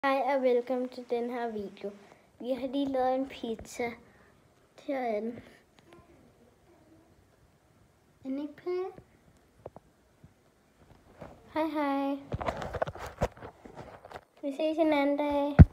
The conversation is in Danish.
Hej og velkommen til den her video. Vi har lige lavet en pizza. Her er den. Er den ikke pæn? Hej hej. Vi ses en anden dag.